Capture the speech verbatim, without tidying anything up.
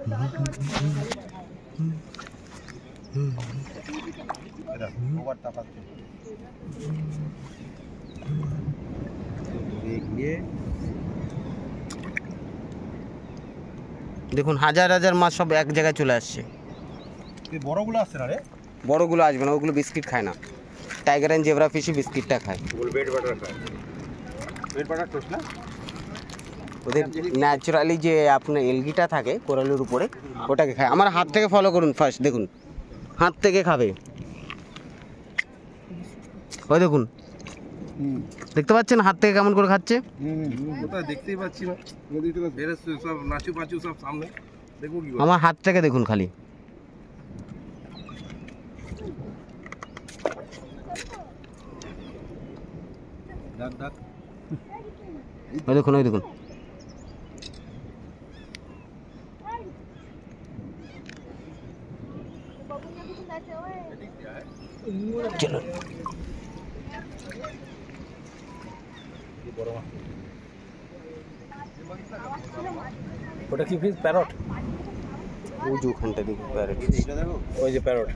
দেখুন হাজার হাজার মাছ সব এক জায়গায় চলে আসছে। বড়গুলো আসছে না রে? বড়গুলো আসবে না, ওগুলো বিস্কিট খায় না। টাইগার অ্যান্ড জেব্রা ফিশই বিস্কিটটা খায়। বেড বাটার খায়, বেড বাটার টোস্ট না? ওদের ন্যাচারালি যে আপনার এলগিটা থাকে কোরালের উপরে, ওটাকে খায়। আমার হাত থেকে ফলো করুন ফার্স্ট, দেখুন হাত থেকে খাবে। ওই দেখুন, দেখতে পাচ্ছেন হাত থেকে কেমন করে খাচ্ছে? কোথায় দেখতেই পাচ্ছি না, সব নাচু পাচু সব সামনে। দেখবো কি আমার হাত থেকে দেখুন খালি। ডাক ডাক, ওই দেখুন, ওই দেখুন। চলো ওটা কি ফিস? প্যারট? ওই যে ওখানটা দেখুন প্যারট, ওই যে প্যারট।